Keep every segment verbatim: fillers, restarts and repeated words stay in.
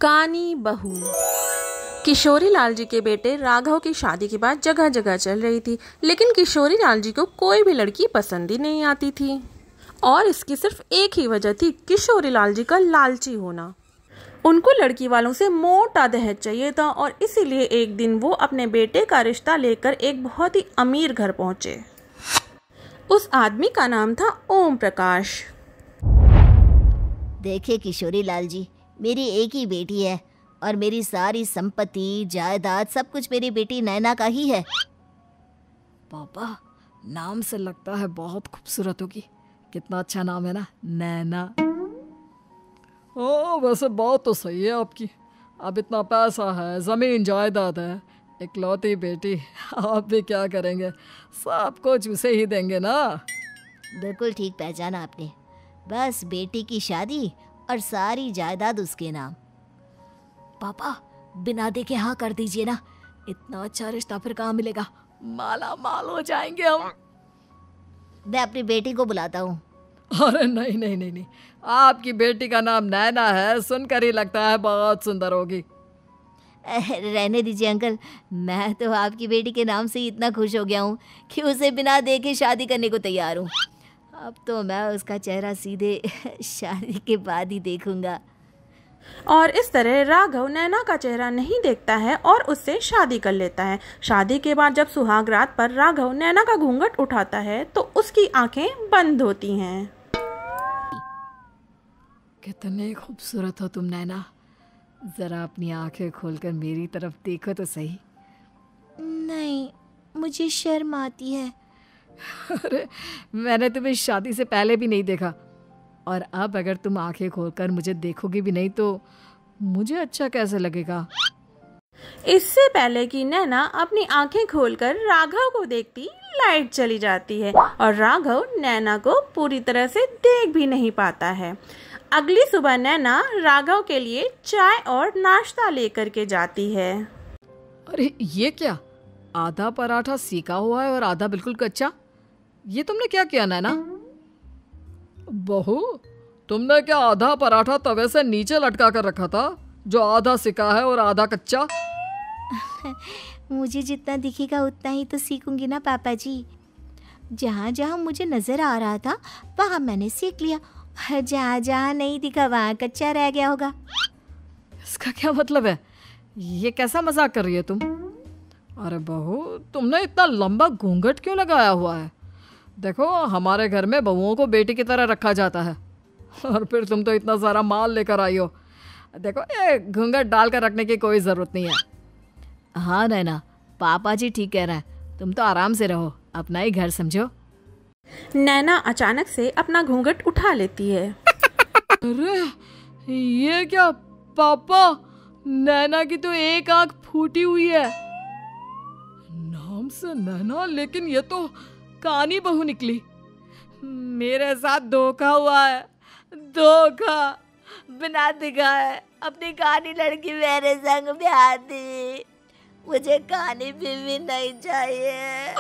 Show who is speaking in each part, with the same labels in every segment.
Speaker 1: कानी बहू। किशोरी लाल जी के बेटे राघव की शादी के बाद जगह जगह चल रही थी, लेकिन किशोरी लाल जी को कोई भी लड़की पसंद ही नहीं आती थी। और इसकी सिर्फ एक ही वजह थी, किशोरी लाल जी का लालची होना। उनको लड़की वालों से मोटा दहेज चाहिए था और इसीलिए एक दिन वो अपने बेटे का रिश्ता लेकर एक बहुत ही अमीर घर पहुंचे। उस आदमी का नाम था ओम प्रकाश।
Speaker 2: देखिए किशोरी लाल जी, मेरी एक ही बेटी है और मेरी सारी संपत्ति जायदाद सब कुछ मेरी बेटी नैना का ही है।
Speaker 3: पापा, नाम से लगता है बहुत खूबसूरत होगी। कितना अच्छा नाम है ना, नैना। ओ, वैसे बात तो सही है आपकी। अब इतना पैसा है, जमीन जायदाद है, इकलौती बेटी, आप भी क्या करेंगे? सब कुछ उसे ही देंगे ना।
Speaker 2: बिल्कुल ठीक पहचाना आपने। बस बेटी की शादी और सारी जायदाद उसके नाम।
Speaker 3: पापा, बिना देखे हाँ कर दीजिए ना। इतना अच्छा रिश्ता फिर कहाँ मिलेगा? माला माल हो जाएंगे हम।
Speaker 2: मैं अपनी बेटी को बुलाता हूँ।
Speaker 3: अरे नहीं नहीं नहीं नहीं, आपकी बेटी का नाम नैना है, सुनकर ही लगता है बहुत सुंदर होगी।
Speaker 2: रहने दीजिए अंकल, मैं तो आपकी बेटी के नाम से ही इतना खुश हो गया हूँ कि उसे बिना देखे शादी करने को तैयार हूँ। अब तो मैं उसका चेहरा सीधे शादी के बाद ही देखूंगा।
Speaker 1: और इस तरह राघव नैना का चेहरा नहीं देखता है और उससे शादी कर लेता है। शादी के बाद जब सुहाग रात पर राघव नैना का घूंघट उठाता है तो उसकी आंखें बंद होती हैं।
Speaker 3: कितने खूबसूरत हो तुम नैना, जरा अपनी आंखें खोलकर मेरी तरफ देखो तो सही।
Speaker 2: नहीं, मुझे शर्म आती है।
Speaker 3: अरे, मैंने तुम्हें शादी से पहले भी नहीं देखा, और अब अगर तुम आंखें खोलकर मुझे देखोगी भी नहीं तो मुझे अच्छा कैसे लगेगा?
Speaker 1: इससे पहले कि नैना अपनी आंखें खोलकर राघव को देखती, लाइट चली जाती है और राघव नैना को पूरी तरह से देख भी नहीं पाता है। अगली सुबह नैना राघव के लिए चाय और नाश्ता लेकर के जाती है।
Speaker 3: अरे ये क्या, आधा पराठा सेका हुआ है और आधा बिल्कुल कच्चा। ये तुमने क्या किया नैना? बहू, तुमने क्या आधा पराठा तवे से नीचे लटका कर रखा था, जो आधा सिका है और आधा कच्चा?
Speaker 2: मुझे जितना दिखेगा उतना ही तो सीखूंगी ना पापा जी। जहाँ जहाँ मुझे नजर आ रहा था वहाँ मैंने सीख लिया, जहाँ जहाँ नहीं दिखा वहाँ कच्चा रह गया होगा।
Speaker 3: इसका क्या मतलब है? ये कैसा मजाक कर रही है तुम? अरे बहू, तुमने इतना लंबा घूंघट क्यों लगाया हुआ है? देखो, हमारे घर में बहुओं को बेटी की तरह रखा जाता है, और फिर तुम तो इतना सारा माल लेकर आई हो। देखो, ये घूंघट डालकर रखने की कोई ज़रूरत नहीं है। हाँ नैना, पापा जी ठीक कह रहे हैं, तुम तो आराम से रहो, अपना ही घर समझो।
Speaker 1: नैना अचानक से अपना घूंघट उठा लेती है।
Speaker 3: अरे ये क्या पापा, नैना की तो एक आंख फूटी हुई है। नाम से नैना, लेकिन ये तो कानी बहू निकली। मेरे साथ धोखा हुआ है, धोखा।
Speaker 2: बिना दिखाए अपनी कानी लड़की मेरे संग ब्याह दी। मुझे कानी बीवी नहीं चाहिए।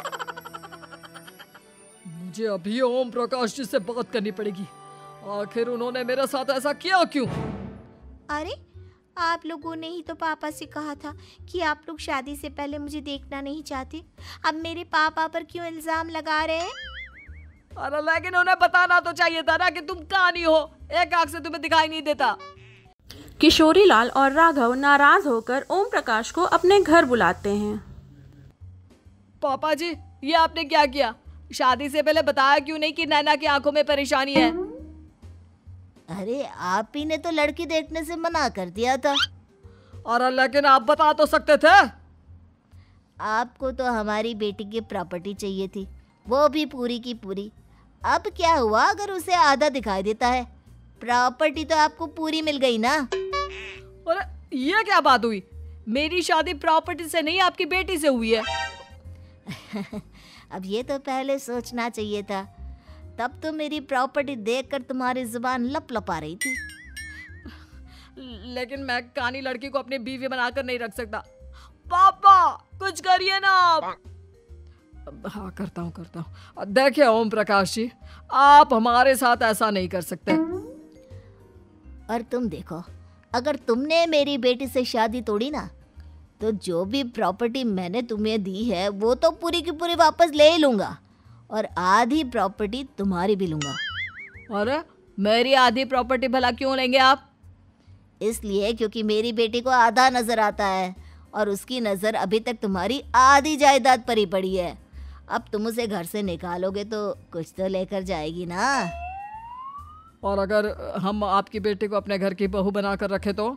Speaker 3: मुझे अभी ओम प्रकाश जी से बात करनी पड़ेगी। आखिर उन्होंने मेरे साथ ऐसा किया क्यों?
Speaker 2: अरे, आप लोगों ने ही तो पापा से कहा था कि आप लोग शादी से पहले मुझे देखना नहीं चाहते। अब मेरे पापा पर क्यों इल्जाम लगा रहे हैं?
Speaker 3: अरे लेकिन उन्हें बताना तो चाहिए था ना कि तुम कानी हो, एक आंख से तुम्हें दिखाई नहीं देता।
Speaker 1: किशोरी लाल और राघव नाराज होकर ओम प्रकाश को अपने घर बुलाते हैं।
Speaker 3: पापा जी, ये आपने क्या किया? शादी से पहले बताया क्यों नहीं कि नैना की आंखों में परेशानी है?
Speaker 2: अरे, आप ही ने तो लड़की देखने से मना कर दिया था।
Speaker 3: और लेकिन आप बता तो सकते थे।
Speaker 2: आपको तो हमारी बेटी की प्रॉपर्टी चाहिए थी, वो भी पूरी की पूरी। अब क्या हुआ अगर उसे आधा दिखाई देता है? प्रॉपर्टी तो आपको पूरी मिल गई ना।
Speaker 3: अरे ये क्या बात हुई? मेरी शादी प्रॉपर्टी से नहीं, आपकी बेटी से हुई है।
Speaker 2: अब ये तो पहले सोचना चाहिए था, तब तो मेरी प्रॉपर्टी देखकर तुम्हारी जुबान लप लपा रही थी।
Speaker 3: लेकिन मैं कानी लड़की को अपनी बीवी बनाकर नहीं रख सकता। पापा, कुछ करिए ना आप। हाँ, करता हूँ करता हूँ। देखिए ओम प्रकाश जी, आप हमारे साथ ऐसा नहीं कर सकते।
Speaker 2: और तुम देखो, अगर तुमने मेरी बेटी से शादी तोड़ी ना, तो जो भी प्रॉपर्टी मैंने तुम्हें दी है वो तो पूरी की पूरी वापस ले ही लूँगा, और आधी प्रॉपर्टी तुम्हारी भी लूँगा।
Speaker 3: अरे मेरी आधी प्रॉपर्टी भला क्यों लेंगे आप?
Speaker 2: इसलिए क्योंकि मेरी बेटी को आधा नज़र आता है और उसकी नज़र अभी तक तुम्हारी आधी जायदाद पर ही पड़ी है। अब तुम उसे घर से निकालोगे तो कुछ तो लेकर जाएगी ना।
Speaker 3: और अगर हम आपकी बेटी को अपने घर की बहू बना कर रखे तो?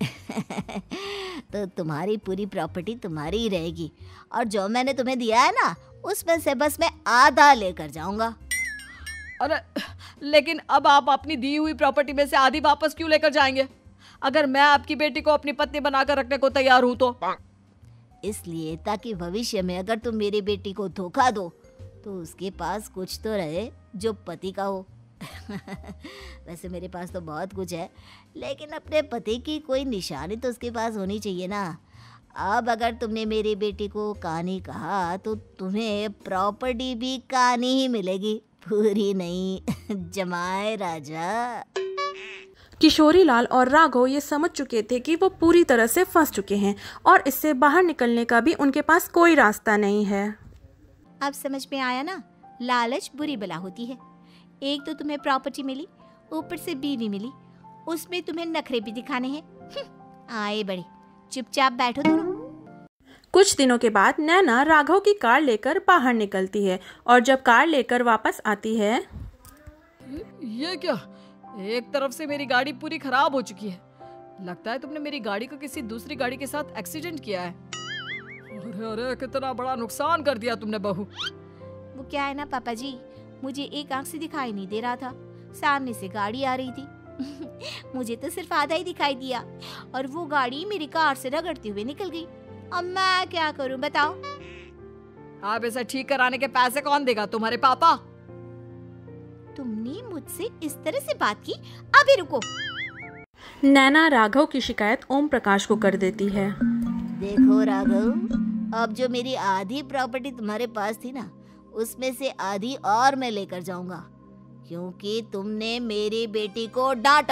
Speaker 2: तो तुम्हारी पूरी प्रॉपर्टी तुम्हारी ही रहेगी, और जो मैंने तुम्हें दिया है ना उसमें से बस मैं आधा लेकर जाऊंगा।
Speaker 3: अरे लेकिन अब आप अपनी दी हुई प्रॉपर्टी में से आधी वापस क्यों लेकर जाएंगे? अगर मैं आपकी बेटी को अपनी पत्नी बनाकर रखने को तैयार हूं तो?
Speaker 2: इसलिए ताकि भविष्य में अगर तुम मेरी बेटी को धोखा दो तो उसके पास कुछ तो रहे जो पति का हो। वैसे मेरे पास तो बहुत कुछ है, लेकिन अपने पति की कोई निशानी तो उसके पास होनी चाहिए ना। अब अगर तुमने मेरी बेटी को कहानी कहा तो तुम्हें प्रॉपर्टी भी कहानी ही मिलेगी, पूरी नहीं। जमाए राजा।
Speaker 1: किशोरीलाल और राघव ये समझ चुके थे कि वो पूरी तरह से फंस चुके हैं और इससे बाहर निकलने का भी उनके पास कोई रास्ता नहीं है।
Speaker 2: अब समझ में आया ना, लालच बुरी बला होती है। एक तो तुम्हें प्रॉपर्टी मिली, ऊपर से बीवी मिली, उसमें तुम्हें नखरे भी दिखाने हैं। आए बड़े, चुपचाप बैठो दोनों।
Speaker 1: कुछ दिनों के बाद नैना राघव की कार लेकर बाहर निकलती है और जब कार लेकर वापस आती है।
Speaker 3: ये क्या? एक तरफ से मेरी गाड़ी पूरी खराब हो चुकी है। लगता है तुमने मेरी गाड़ी को किसी दूसरी गाड़ी के साथ एक्सीडेंट किया है। अरे अरे कितना बड़ा नुकसान कर दिया तुमने बहू।
Speaker 2: वो क्या है ना पापा जी, मुझे एक आंख से दिखाई नहीं दे रहा था, सामने से गाड़ी आ रही थी। मुझे तो सिर्फ आधा ही दिखाई दिया और वो गाड़ी मेरी कार से रगड़ते हुए निकल गई। अब मैं क्या करूं बताओ?
Speaker 3: आप इसे ठीक कराने के पैसे कौन देगा? तुम्हारे पापा।
Speaker 2: तुमने मुझसे इस तरह से बात की? अभी रुको।
Speaker 1: नैना राघव की शिकायत ओम प्रकाश को कर देती है।
Speaker 2: देखो राघव, अब जो मेरी आधी प्रॉपर्टी तुम्हारे पास थी ना, उसमें से आधी और मैं लेकर जाऊंगा, क्योंकि तुमने मेरी बेटी को डांटा।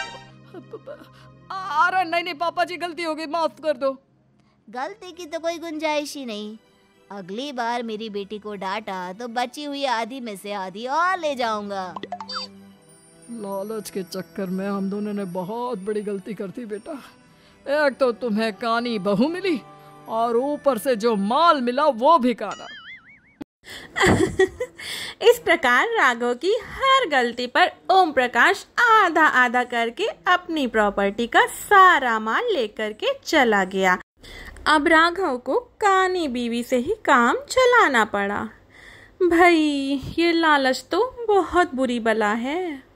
Speaker 3: अरे नहीं नहीं पापा जी, गलती हो गई, माफ कर दो।
Speaker 2: गलती की तो कोई गुंजाइश ही नहीं। अगली बार मेरी बेटी को डांटा तो बची हुई आधी में से आधी और ले जाऊंगा।
Speaker 3: लालच के चक्कर में हम दोनों ने बहुत बड़ी गलती कर दी बेटा। एक तो तुम्हें कानी बहू मिली और ऊपर से जो माल मिला वो भी काना।
Speaker 1: इस प्रकार राघव की हर गलती पर ओम प्रकाश आधा आधा करके अपनी प्रॉपर्टी का सारा माल लेकर के चला गया। अब राघव को कानी बीवी से ही काम चलाना पड़ा। भाई ये लालच तो बहुत बुरी बला है।